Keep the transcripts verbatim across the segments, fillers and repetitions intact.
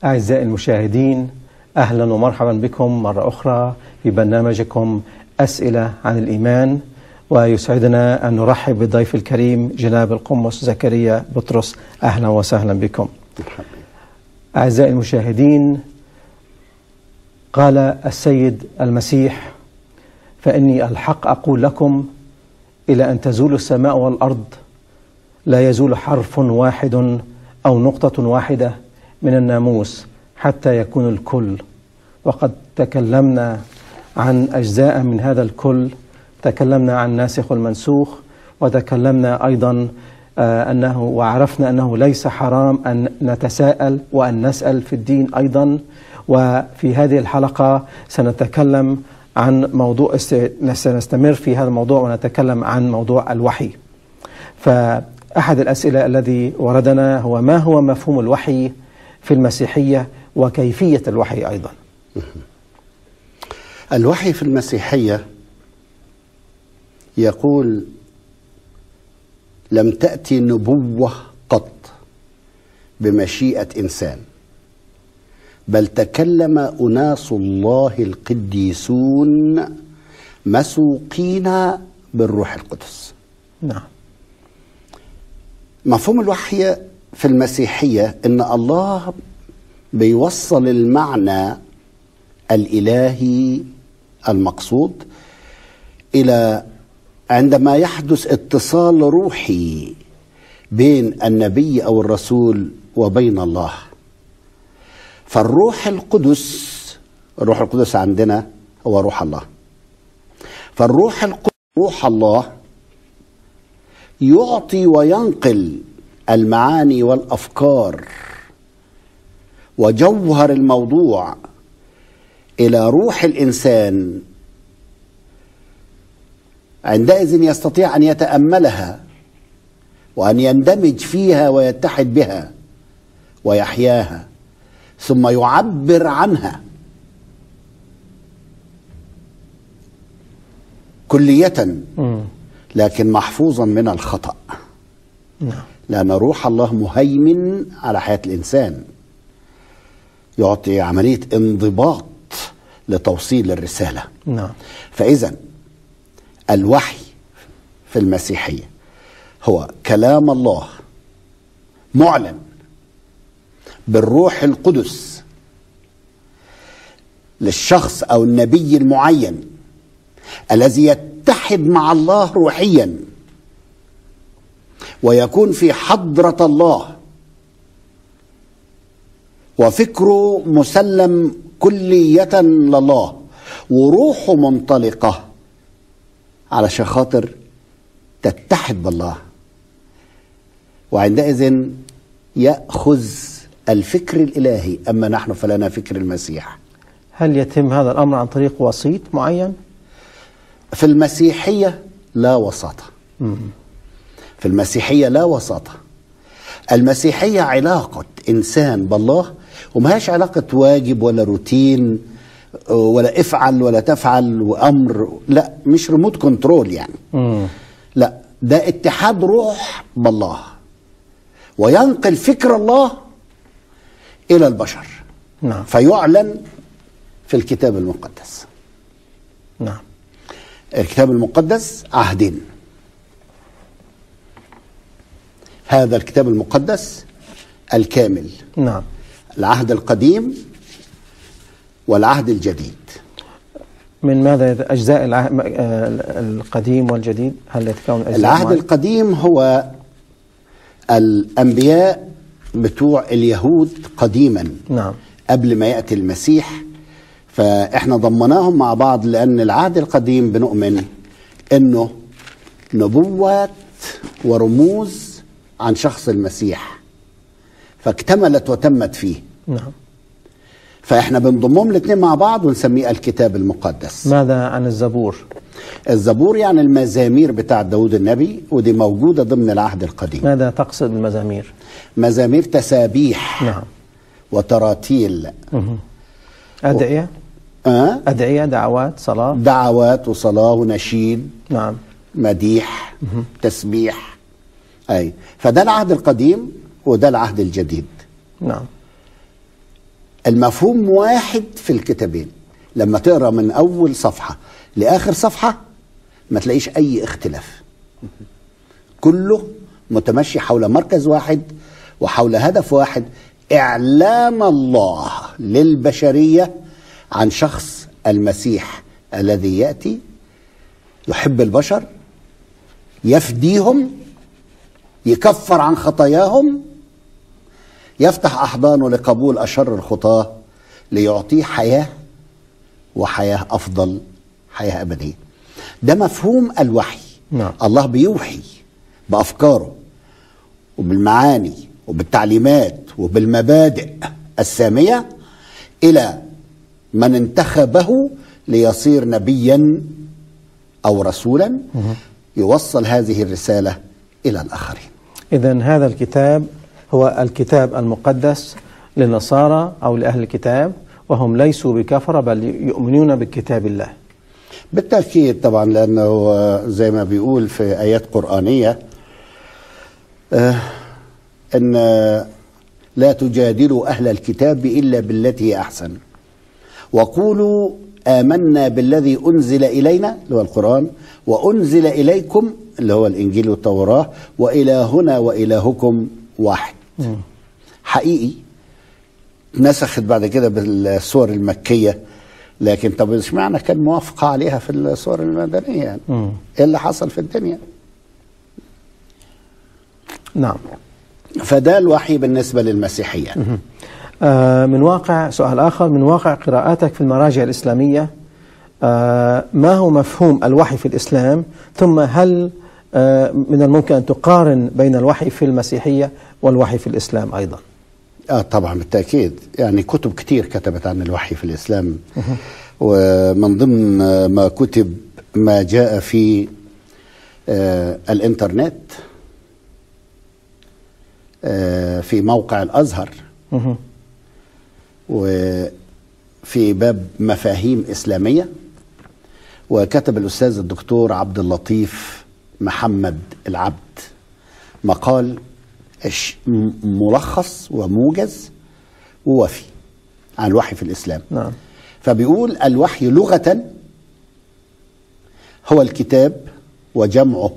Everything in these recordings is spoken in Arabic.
أعزائي المشاهدين، أهلا ومرحبا بكم مرة أخرى في برنامجكم أسئلة عن الإيمان، ويسعدنا أن نرحب بالضيف الكريم جناب القمص زكريا بطرس. أهلا وسهلا بكم. أعزائي المشاهدين، قال السيد المسيح: فإني الحق أقول لكم إلى أن تزول السماء والأرض لا يزول حرف واحد أو نقطة واحدة من الناموس حتى يكون الكل. وقد تكلمنا عن أجزاء من هذا الكل، تكلمنا عن الناسخ والمنسوخ، وتكلمنا أيضا آه أنه وعرفنا أنه ليس حرام أن نتساءل وأن نسأل في الدين أيضا. وفي هذه الحلقة سنتكلم عن موضوع سنستمر في هذا الموضوع ونتكلم عن موضوع الوحي. فأحد الأسئلة الذي وردنا هو: ما هو مفهوم الوحي في المسيحية وكيفية الوحي أيضا؟ الوحي في المسيحية يقول: لم تأتي نبوة قط بمشيئة إنسان، بل تكلم أناس الله القديسون مسوقين بالروح القدس. نعم. مفهوم الوحي في المسيحية إن الله بيوصل المعنى الإلهي المقصود إلى عندما يحدث اتصال روحي بين النبي أو الرسول وبين الله. فالروح القدس، الروح القدس عندنا هو روح الله، فالروح القدس روح الله يعطي وينقل المعاني والأفكار وجوهر الموضوع إلى روح الإنسان، عندئذ يستطيع أن يتأملها وأن يندمج فيها ويتحد بها ويحياها، ثم يعبر عنها كلية لكن محفوظا من الخطأ. لأن روح الله مهيمن على حياة الإنسان، يعطي عملية انضباط لتوصيل الرسالة. نعم. فإذا الوحي في المسيحية هو كلام الله معلن بالروح القدس للشخص أو النبي المعين الذي يتحد مع الله روحيا ويكون في حضرة الله وفكره مسلم كلية لله وروحه منطلقة علشان خاطر تتحد بالله، وعندئذ يأخذ الفكر الإلهي. أما نحن فلنا فكر المسيح. هل يتم هذا الأمر عن طريق وسيط معين؟ في المسيحية لا وساطة. في المسيحية لا وساطة. المسيحية علاقة إنسان بالله، وما هيش علاقة واجب ولا روتين ولا افعل ولا تفعل وأمر، لا، مش ريموت كنترول يعني. مم. لا، ده اتحاد روح بالله وينقل فكر الله إلى البشر. نعم. فيعلن في الكتاب المقدس. نعم. الكتاب المقدس عهدين. هذا الكتاب المقدس الكامل. نعم. العهد القديم والعهد الجديد. من ماذا أجزاء القديم والجديد؟ هل يتكون أجزاء؟ العهد معين؟ القديم هو الأنبياء بتوع اليهود قديما. نعم. قبل ما يأتي المسيح، فإحنا ضمناهم مع بعض لأن العهد القديم بنؤمن إنه نبوات ورموز عن شخص المسيح، فاكتملت وتمت فيه. نعم. فإحنا بنضمهم الاثنين مع بعض ونسميه الكتاب المقدس. ماذا عن الزبور؟ الزبور يعني المزامير بتاع داود النبي، ودي موجودة ضمن العهد القديم. ماذا تقصد بالمزامير؟ مزامير تسابيح. نعم. وتراتيل. أدعية؟ و... أه؟ أدعية، دعوات، صلاة. دعوات وصلاة ونشيد. نعم. مديح. مه. تسبيح. أي فده العهد القديم وده العهد الجديد. نعم. المفهوم واحد في الكتابين. لما تقرأ من أول صفحة لآخر صفحة ما تلاقيش أي اختلاف، كله متمشي حول مركز واحد وحول هدف واحد: إعلام الله للبشرية عن شخص المسيح الذي يأتي يحب البشر، يفديهم، يكفر عن خطاياهم، يفتح أحضانه لقبول أشر الخطاة ليعطيه حياة، وحياة أفضل، حياة أبدية. ده مفهوم الوحي. نعم. الله بيوحي بأفكاره وبالمعاني وبالتعليمات وبالمبادئ السامية إلى من انتخبه ليصير نبيا أو رسولا يوصل هذه الرسالة إلى الآخرين. إذن هذا الكتاب هو الكتاب المقدس للنصارى أو لأهل الكتاب، وهم ليسوا بكفرة بل يؤمنون بكتاب الله. بالتأكيد طبعا، لأنه زي ما بيقول في آيات قرآنية آه أن لا تجادلوا أهل الكتاب إلا بالتي هي أحسن، وقولوا آمنا بالذي أنزل إلينا اللي هو القرآن، وأنزل إليكم اللي هو الإنجيل والتوراة، وإلهنا وإلهكم واحد. م. حقيقي نسخت بعد كده بالسور المكية، لكن طب ايش معنى كان موافقة عليها في السور المدنية يعني؟ ايه اللي حصل في الدنيا؟ نعم. فده الوحي بالنسبة للمسيحية. آه من واقع سؤال آخر، من واقع قراءاتك في المراجع الإسلامية، آه ما هو مفهوم الوحي في الإسلام؟ ثم هل آه من الممكن أن تقارن بين الوحي في المسيحية والوحي في الإسلام أيضا؟ آه طبعا بالتأكيد، يعني كتب كتير كتبت عن الوحي في الإسلام، ومن ضمن ما كتب ما جاء في آه الإنترنت آه في موقع الأزهر، وفي باب مفاهيم إسلامية، وكتب الأستاذ الدكتور عبد اللطيف محمد العبد مقال ملخص وموجز ووفي عن الوحي في الإسلام. نعم. فبيقول الوحي لغة هو الكتاب وجمعه،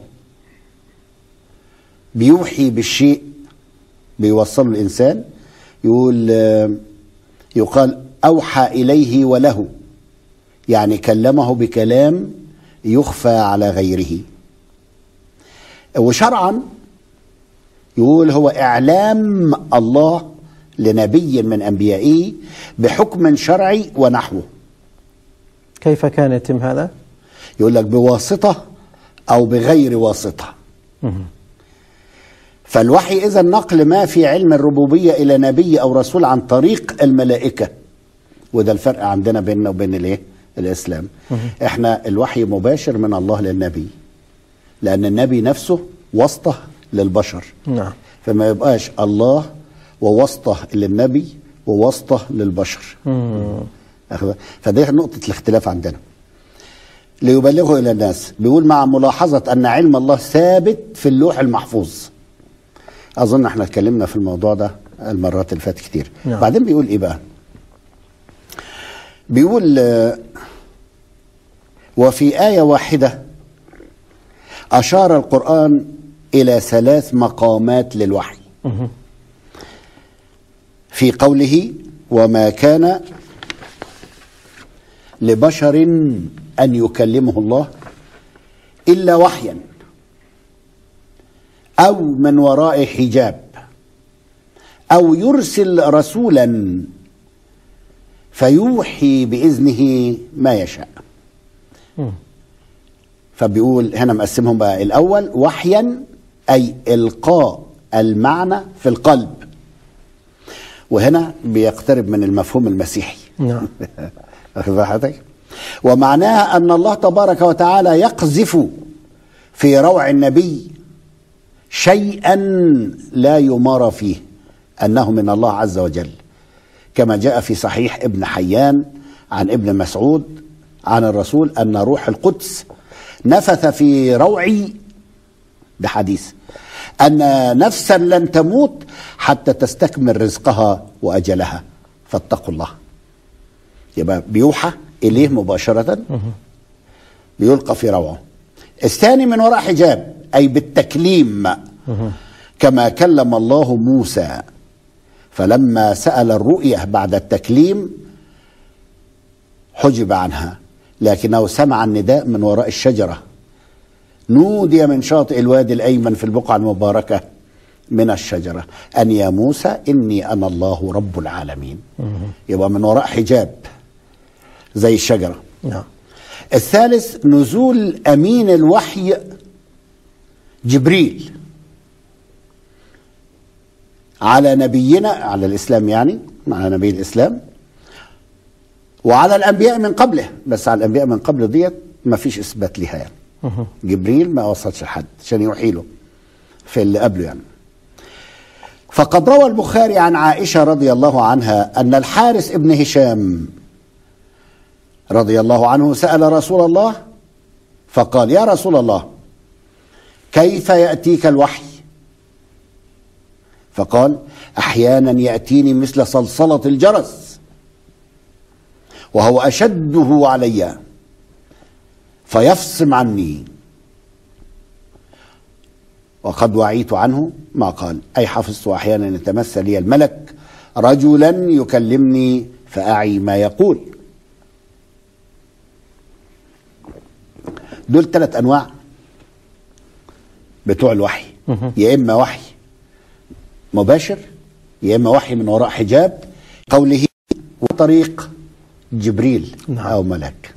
بيوحي بالشيء بيوصله الإنسان. يقول يقال أوحى إليه وله، يعني كلمه بكلام يخفى على غيره. وشرعا يقول هو إعلام الله لنبي من أنبيائه بحكم شرعي ونحوه. كيف كان يتم هذا؟ يقول لك بواسطة أو بغير واسطة. فالوحي إذا نقل ما في علم الربوبية إلى نبي أو رسول عن طريق الملائكة، وده الفرق عندنا بيننا وبين الايه الإسلام. احنا الوحي مباشر من الله للنبي، لأن النبي نفسه واسطة للبشر. نعم. فما يبقاش الله وواسطة للنبي وواسطة للبشر. فده نقطة الاختلاف عندنا ليبلغه إلى الناس. بيقول مع ملاحظة أن علم الله ثابت في اللوح المحفوظ. أظن احنا اتكلمنا في الموضوع ده المرات اللي فاتت كتير. نعم. بعدين بيقول إيه بقى؟ بيقول وفي آية واحدة أشار القرآن إلى ثلاث مقامات للوحي في قوله وما كان لبشر أن يكلمه الله إلا وحيا أو من وراء حجاب أو يرسل رسولا فيوحي بإذنه ما يشاء. فبيقول هنا مقسمهم بقى: الأول وحيا أي إلقاء المعنى في القلب، وهنا بيقترب من المفهوم المسيحي. نعم. ومعناها أن الله تبارك وتعالى يقذف في روع النبي شيئا لا يمار فيه أنه من الله عز وجل، كما جاء في صحيح ابن حيان عن ابن مسعود عن الرسول أن روح القدس نفث في روعي بحديث أن نفسا لن تموت حتى تستكمل رزقها وأجلها، فاتقوا الله. يبقى بيوحى إليه مباشرة، بيلقى في روعه. الثاني من وراء حجاب، أي بالتكليم، كما كلم الله موسى، فلما سأل الرؤية بعد التكليم حجب عنها، لكنه سمع النداء من وراء الشجرة، نودي من شاطئ الوادي الأيمن في البقعة المباركة من الشجرة أن يا موسى إني أنا الله رب العالمين. يبقى من وراء حجاب زي الشجرة. نعم. الثالث نزول أمين الوحي جبريل على نبينا، على الإسلام يعني، على نبي الإسلام، وعلى الأنبياء من قبله. بس على الأنبياء من قبله ديت ما فيش إثبات لها يعني. جبريل ما وصلش لحد عشان يوحي له في اللي قبله يعني. فقد روى البخاري عن عائشة رضي الله عنها أن الحارث ابن هشام رضي الله عنه سأل رسول الله فقال: يا رسول الله كيف يأتيك الوحي؟ فقال: أحيانا يأتيني مثل صلصلة الجرس وهو أشده علي فيفصم عني، وقد وعيت عنه ما قال، أي حفظت أحيانا يتمثل لي الملك رجلا يكلمني فأعي ما يقول. دول ثلاث أنواع بتوع الوحي، يا إما وحي مباشر، يا إما وحي من وراء حجاب قوله وطريق جبريل أو ملك.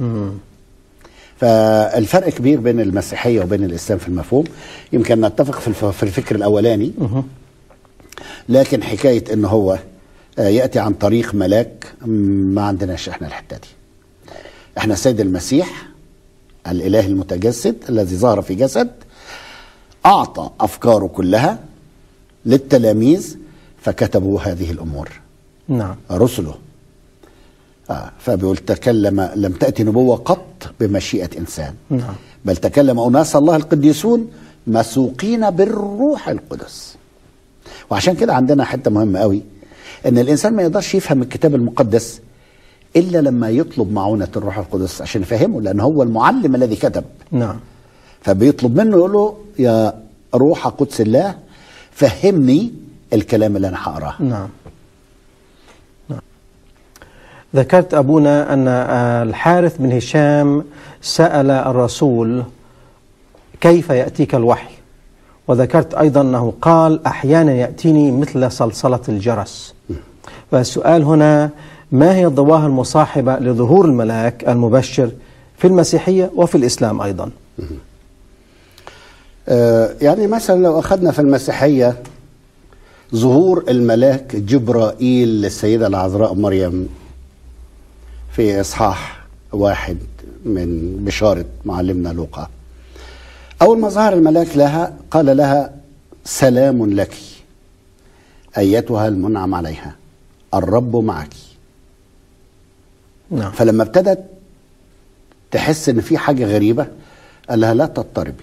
فالفرق كبير بين المسيحية وبين الإسلام في المفهوم. يمكن نتفق في الفكر الأولاني، لكن حكاية إنه هو يأتي عن طريق ملاك ما عندناش إحنا الحتة دي. إحنا السيد المسيح الإله المتجسد الذي ظهر في جسد أعطى أفكاره كلها للتلاميذ فكتبوا هذه الأمور. نعم. رسله. آه فبيقول تكلم، لم تأتي نبوة قط بمشيئة إنسان. نعم. بل تكلم أناس الله القديسون مسوقين بالروح القدس. وعشان كده عندنا حتة مهمة قوي، إن الإنسان ما يقدرش يفهم الكتاب المقدس إلا لما يطلب معونة الروح القدس عشان يفهمه، لأن هو المعلم الذي كتب. نعم. فبيطلب منه يقول له: يا روح قدس الله فهمني الكلام اللي أنا هقراه. نعم. نعم. ذكرت أبونا أن الحارث بن هشام سأل الرسول كيف يأتيك الوحي، وذكرت أيضا أنه قال: أحيانا يأتيني مثل صلصلة الجرس. والسؤال هنا: ما هي الظواهر المصاحبة لظهور الملاك المبشر في المسيحية وفي الإسلام أيضا؟ آه يعني مثلا لو أخذنا في المسيحية ظهور الملاك جبرائيل للسيدة العذراء مريم في إصحاح واحد من بشارة معلمنا لوقا. أول ما ظهر الملاك لها قال لها: سلام لك أيتها المنعم عليها، الرب معك. نعم. فلما ابتدت تحس ان في حاجة غريبة قال لها: لا تضطربي.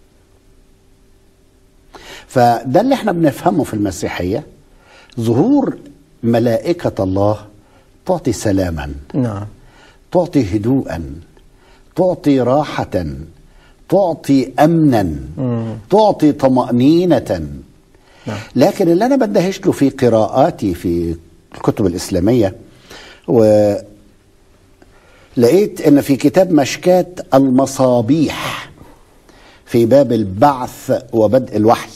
فده اللي احنا بنفهمه في المسيحية، ظهور ملائكة الله تعطي سلاما. نعم. تعطي هدوءا، تعطي راحة، تعطي أمنا، مم. تعطي طمأنينة. نعم. لكن اللي أنا بندهش له في قراءاتي في الكتب الإسلامية، ولقيت ان في كتاب مشكات المصابيح في باب البعث وبدء الوحي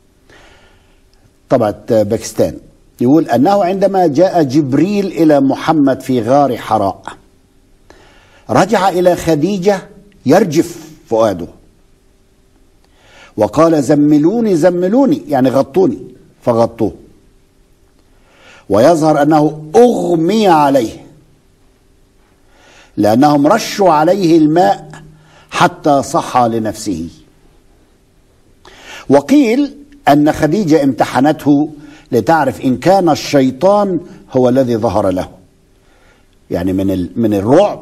طبعة باكستان، يقول انه عندما جاء جبريل الى محمد في غار حراء رجع الى خديجة يرجف فؤاده وقال: زملوني زملوني، يعني غطوني، فغطوه، ويظهر انه اغمي عليه لأنهم رشوا عليه الماء حتى صحى لنفسه. وقيل أن خديجة امتحنته لتعرف إن كان الشيطان هو الذي ظهر له، يعني من من الرعب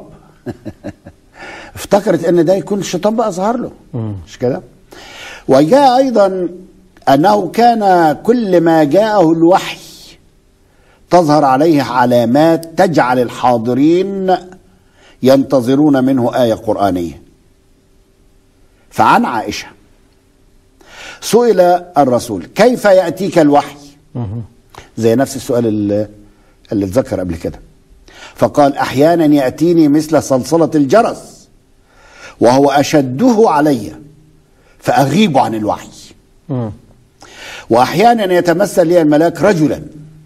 افتكرت أن ده يكون الشيطان بقى ظهر له، مش كده؟ وجاء أيضا أنه كان كل ما جاءه الوحي تظهر عليه علامات تجعل الحاضرين ينتظرون منه آية قرآنية. فعن عائشة سئل الرسول كيف يأتيك الوحي، زي نفس السؤال اللي, اللي اتذكر قبل كده، فقال أحيانا يأتيني مثل صلصلة الجرس وهو أشده علي فأغيب عن الوحي، وأحيانا يتمثل لي الملاك رجلا.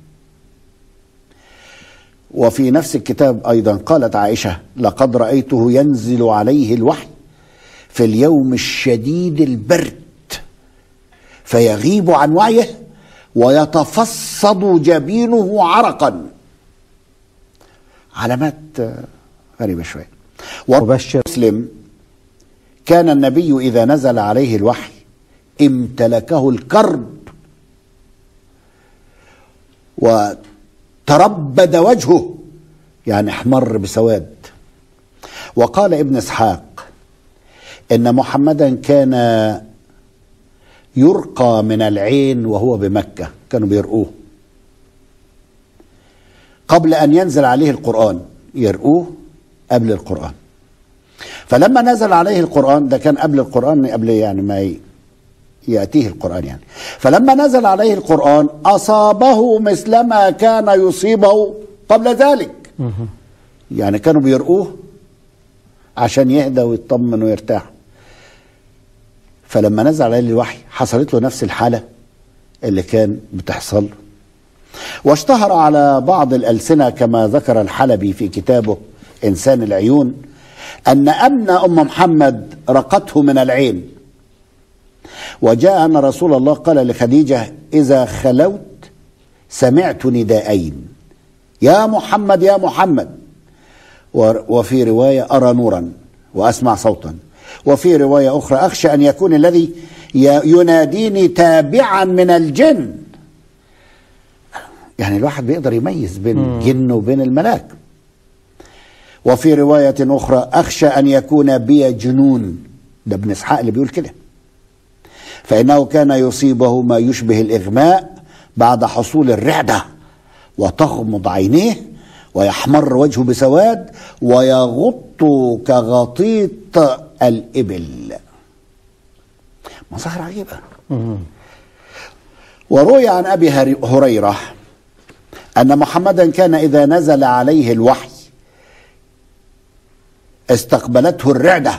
وفي نفس الكتاب أيضا قالت عائشة لقد رأيته ينزل عليه الوحي في اليوم الشديد البرد فيغيب عن وعيه ويتفصد جبينه عرقا. علامات غريبة شوية. وبشر مسلم كان النبي إذا نزل عليه الوحي امتلكه الكرب وتربد وجهه، يعني احمر بسواد. وقال ابن اسحاق ان محمدا كان يرقى من العين وهو بمكة، كانوا بيرقوه قبل ان ينزل عليه القرآن، يرقوه قبل القرآن. فلما نزل عليه القرآن، ده كان قبل القرآن، قبل يعني ما يأتيه القرآن يعني، فلما نزل عليه القرآن أصابه مثلما كان يصيبه قبل ذلك. يعني كانوا بيرقوه عشان يهدى ويطمن ويرتاح. فلما نزل عليه الوحي حصلت له نفس الحالة اللي كان بتحصل له. واشتهر على بعض الألسنة كما ذكر الحلبي في كتابه إنسان العيون أن أمن أم محمد رقته من العين. وجاء أن رسول الله قال لخديجة إذا خلوت سمعت نداءين، يا محمد يا محمد، وفي رواية أرى نورا وأسمع صوتا، وفي رواية أخرى أخشى أن يكون الذي يناديني تابعا من الجن. يعني الواحد بيقدر يميز بين الجن وبين الملاك. وفي رواية أخرى أخشى أن يكون بي جنون، ده ابن إسحاق اللي بيقول كده، فإنه كان يصيبه ما يشبه الإغماء بعد حصول الرعدة، وتغمض عينيه ويحمر وجهه بسواد ويغط كغطيط الإبل. مظاهر عجيبة. وروي عن أبي هريرة أن محمدا كان إذا نزل عليه الوحي استقبلته الرعدة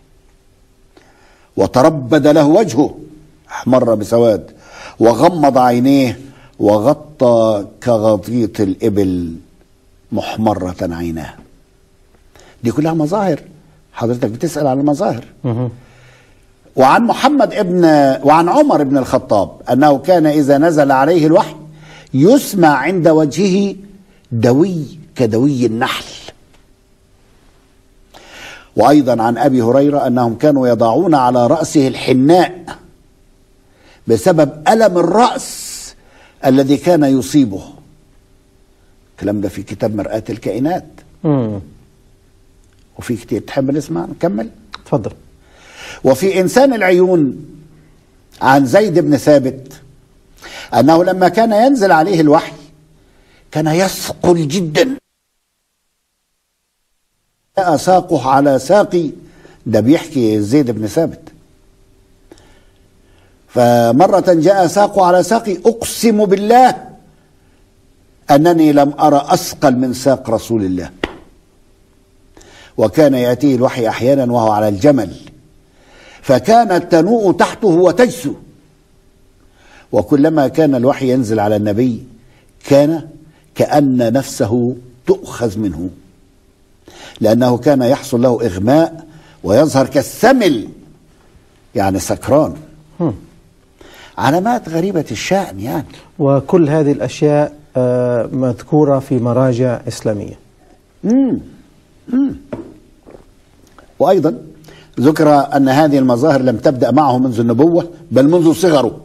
وتربد له وجهه، احمر بسواد، وغمض عينيه وغطى كغطيط الإبل محمرة عيناه. دي كلها مظاهر، حضرتك بتسأل عن المظاهر. وعن محمد ابن وعن عمر بن الخطاب أنه كان إذا نزل عليه الوحي يسمع عند وجهه دوي كدوي النحل. وأيضا عن أبي هريرة أنهم كانوا يضعون على رأسه الحناء بسبب ألم الرأس الذي كان يصيبه. الكلام ده في كتاب مرآة الكائنات. مم. وفي كتير، تحب نسمع نكمل؟ تفضل. وفي إنسان العيون عن زيد بن ثابت أنه لما كان ينزل عليه الوحي كان يثقل جدا، جاء ساقه على ساقي، ده بيحكي زيد بن ثابت، فمرة جاء ساقه على ساقي أقسم بالله أنني لم أرى أثقل من ساق رسول الله. وكان يأتيه الوحي أحيانا وهو على الجمل فكانت تنوء تحته وتجسو، وكلما كان الوحي ينزل على النبي كان كأن نفسه تؤخذ منه، لأنه كان يحصل له إغماء ويظهر كالسمل، يعني سكران. هم. علامات غريبة الشأن يعني. وكل هذه الأشياء مذكورة في مراجع إسلامية. مم. مم. وأيضا ذكر أن هذه المظاهر لم تبدأ معه منذ النبوة بل منذ صغره،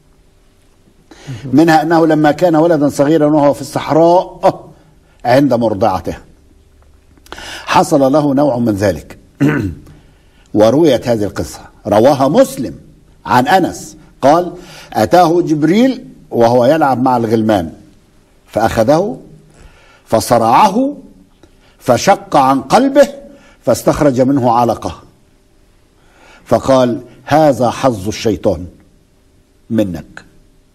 منها أنه لما كان ولدا صغيرا وهو في الصحراء عند مرضعته حصل له نوع من ذلك. ورويت هذه القصة، رواها مسلم عن أنس قال أتاه جبريل وهو يلعب مع الغلمان فأخذه فصرعه فشق عن قلبه فاستخرج منه علقة فقال هذا حظ الشيطان منك،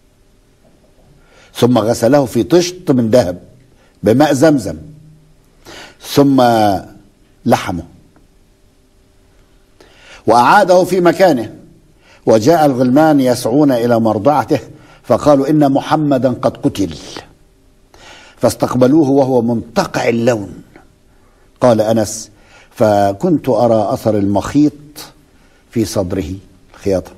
ثم غسله في طشت من ذهب بماء زمزم ثم لحمه وأعاده في مكانه. وجاء الغلمان يسعون إلى مرضعته فقالوا إن محمدا قد قتل، فاستقبلوه وهو منتقع اللون. قال أنس فكنت أرى أثر المخيط في صدره، الخياطة.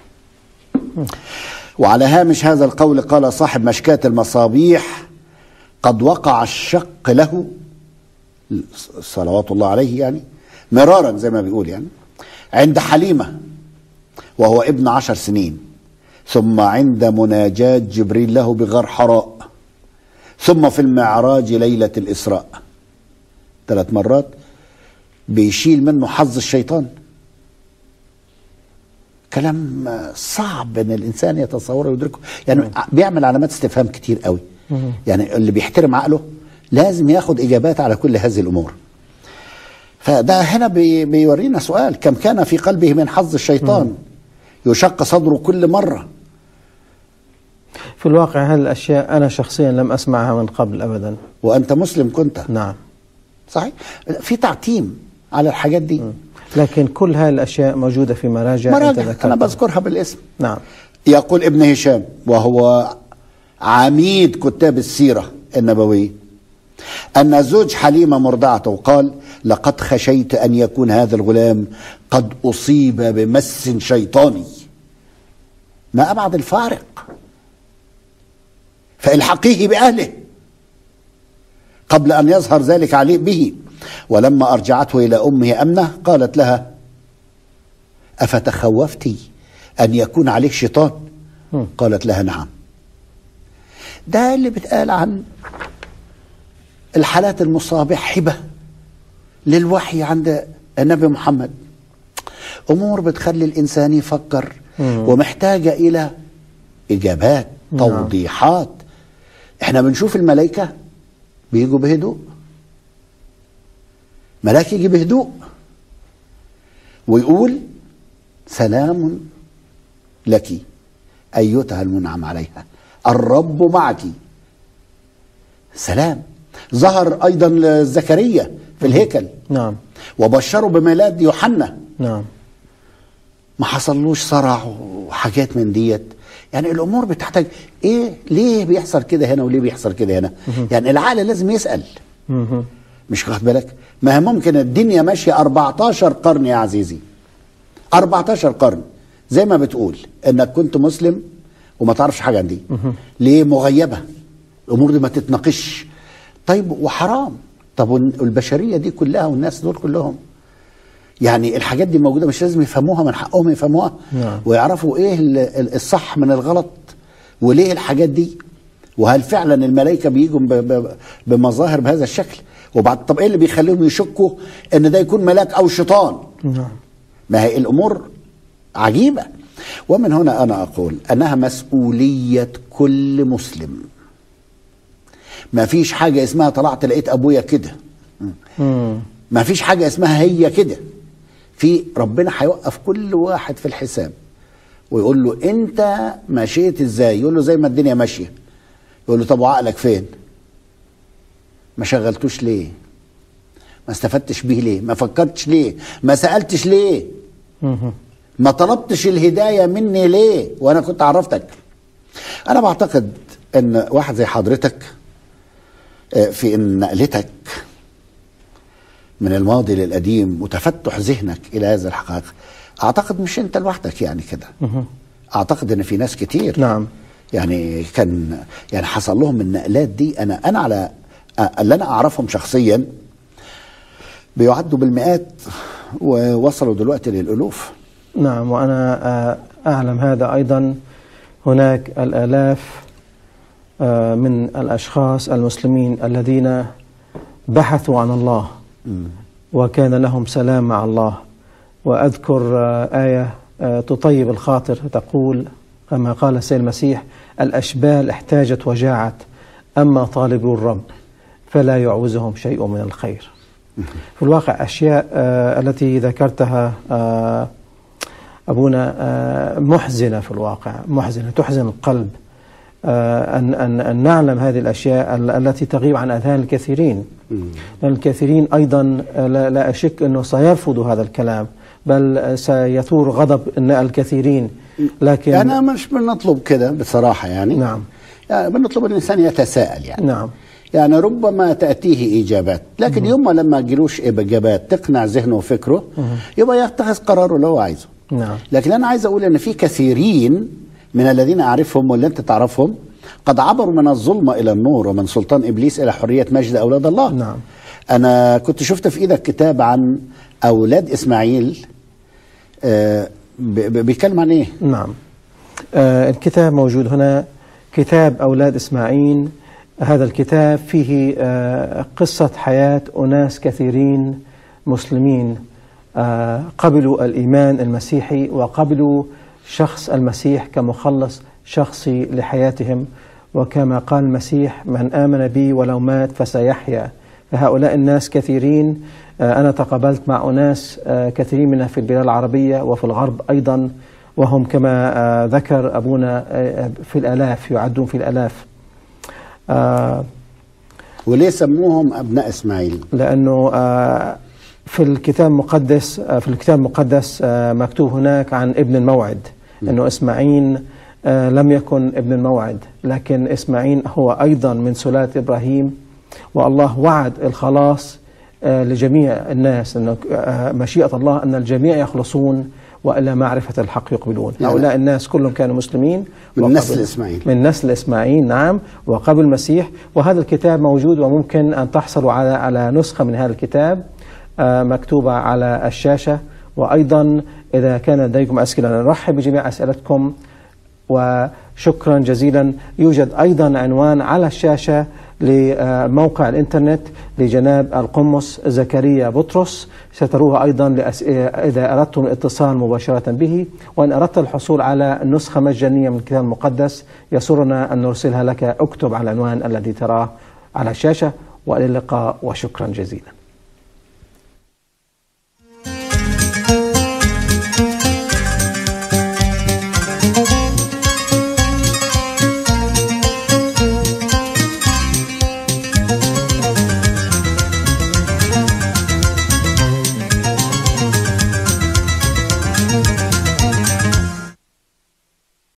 وعلى هامش هذا القول قال صاحب مشكاة المصابيح قد وقع الشق له صلوات الله عليه يعني مرارا زي ما بيقول يعني عند حليمة وهو ابن عشر سنين، ثم عند مناجاة جبريل له بغار حراء، ثم في المعراج ليلة الإسراء. ثلاث مرات بيشيل منه حظ الشيطان. كلام صعب ان الانسان يتصوره ويدركه، يعني مم. بيعمل علامات استفهام كتير قوي. مم. يعني اللي بيحترم عقله لازم ياخد اجابات على كل هذه الامور. فده هنا بي بيورينا سؤال، كم كان في قلبه من حظ الشيطان مم. يشق صدره كل مرة. في الواقع هذه الاشياء انا شخصيا لم اسمعها من قبل ابدا. وانت مسلم كنت. نعم صحيح، في تعتيم على الحاجات دي. مم. لكن كل هذه الأشياء موجودة في مراجع, مراجع أنا بذكرها بالاسم. نعم. يقول ابن هشام وهو عميد كتاب السيرة النبوية أن زوج حليمة مرضعته قال لقد خشيت أن يكون هذا الغلام قد أصيب بمس شيطاني. ما أبعد الفارق، فالحقيه بأهله قبل أن يظهر ذلك عليه به. ولما أرجعته إلى أمه أمنة قالت لها أفتخوفتي أن يكون عليك شيطان؟ م. قالت لها نعم. ده اللي بتقال عن الحالات المصابحبة للوحي عند النبي محمد. أمور بتخلي الإنسان يفكر م. ومحتاجة إلى إجابات توضيحات. نعم. إحنا بنشوف الملائكة بيجوا بهدوء، ملاك يجي بهدوء ويقول سلام لك أيتها المنعم عليها الرب معك. سلام. ظهر أيضا زكريا في الهيكل. نعم. وبشروا بميلاد يوحنا. نعم. ما حصلوش صرع وحاجات من ديت. يعني الأمور بتحتاج إيه، ليه بيحصل كده هنا وليه بيحصل كده هنا. يعني العقل لازم يسأل. مش واخد بالك؟ ما هي ممكن الدنيا ماشية أربعتاشر قرن يا عزيزي، أربعتاشر قرن زي ما بتقول انك كنت مسلم وما تعرفش حاجة عن دي. ليه؟ مغيبة، الامور دي ما تتناقش. طيب وحرام. طب والبشرية دي كلها والناس دول كلهم يعني الحاجات دي موجودة، مش لازم يفهموها؟ من حقهم يفهموها. نعم. ويعرفوا ايه الصح من الغلط وليه الحاجات دي، وهل فعلا الملائكة بيجوا بمظاهر بهذا الشكل. وبعد طب ايه اللي بيخليهم يشكوا ان ده يكون ملاك او شيطان؟ نعم. ما هي الامور عجيبة. ومن هنا انا اقول انها مسؤولية كل مسلم. ما فيش حاجة اسمها طلعت لقيت ابويا كده، ما فيش حاجة اسمها هي كده. في ربنا هيوقف كل واحد في الحساب ويقول له انت مشيت ازاي؟ يقول له زي ما الدنيا ماشية. يقول له طب وعقلك فين؟ ما شغلتوش ليه؟ ما استفدتش بيه ليه؟ ما فكرتش ليه؟ ما سألتش ليه؟ ما طلبتش الهداية مني ليه؟ وانا كنت عرفتك. انا بعتقد ان واحد زي حضرتك في ان نقلتك من الماضي للقديم وتفتح ذهنك الى هذا الحقائق، اعتقد مش انت لوحدك يعني كده. اعتقد ان في ناس كتير. نعم. يعني كان يعني حصل لهم النقلات دي. انا انا على اللي انا اعرفهم شخصيا بيعدوا بالمئات ووصلوا دلوقتي للالوف. نعم. وانا اعلم هذا ايضا. هناك الالاف من الاشخاص المسلمين الذين بحثوا عن الله وكان لهم سلام مع الله. واذكر آية تطيب الخاطر تقول كما قال السيد المسيح: الأشبال احتاجت وجاعت، أما طالبو الرب فلا يعوزهم شيء من الخير. في الواقع أشياء آه التي ذكرتها آه أبونا آه محزنة، في الواقع محزنة تحزن القلب، آه أن, أن, أن نعلم هذه الأشياء التي تغيب عن أذهان الكثيرين. لأن الكثيرين أيضا لا, لا أشك أنه سيرفضوا هذا الكلام، بل سيثور غضب الكثيرين. لكن أنا مش بنطلب كده بصراحة يعني. نعم. يعني بنطلب الإنسان يتساءل يعني. نعم. يعني ربما تأتيه إجابات، لكن مم. يوم لما تجيلوش إجابات تقنع ذهنه وفكره مم. يبقى يتخذ قراره اللي هو عايزه. نعم. لكن أنا عايز أقول أن في كثيرين من الذين أعرفهم واللي أنت تعرفهم قد عبروا من الظلمة إلى النور، ومن سلطان إبليس إلى حرية مجد أولاد الله. نعم. أنا كنت شفت في إيدك كتاب عن أولاد إسماعيل، آه بيتكلم عن إيه؟ نعم. آه الكتاب موجود هنا، كتاب أولاد إسماعيل. هذا الكتاب فيه آه قصة حياة أناس كثيرين مسلمين آه قبلوا الإيمان المسيحي وقبلوا شخص المسيح كمخلص شخصي لحياتهم، وكما قال المسيح: من آمن بي ولو مات فسيحيا. فهؤلاء الناس كثيرين. آه أنا تقابلت مع أناس آه كثيرين منها في البلاد العربية وفي الغرب أيضا، وهم كما آه ذكر أبونا آه في الآلاف، يعدون في الآلاف. آه وليه سموهم أبناء إسماعيل؟ لأنه آه في الكتاب المقدس آه في الكتاب المقدس آه مكتوب هناك عن ابن الموعد، أنه إسماعيل آه لم يكن ابن الموعد، لكن إسماعيل هو أيضا من سلالة إبراهيم، والله وعد الخلاص آه لجميع الناس، أنه آه مشيئة الله أن الجميع يخلصون وإلى معرفة الحق يقبلون. يعني هؤلاء الناس كلهم كانوا مسلمين من نسل إسماعيل، من نسل إسماعيل. نعم. وقبل المسيح. وهذا الكتاب موجود، وممكن أن تحصلوا على على نسخة من هذا الكتاب آه مكتوبة على الشاشة. وأيضا إذا كان لديكم أسئلة نرحب بجميع أسئلتكم، وشكرا جزيلا. يوجد أيضا عنوان على الشاشة لموقع الإنترنت لجناب القمص زكريا بطرس، ستروه أيضا إذا أردتم الاتصال مباشرة به. وإن أردت الحصول على نسخة مجانية من الكتاب المقدس يسرنا أن نرسلها لك. اكتب على العنوان الذي تراه على الشاشة. وإلى اللقاء وشكرا جزيلا.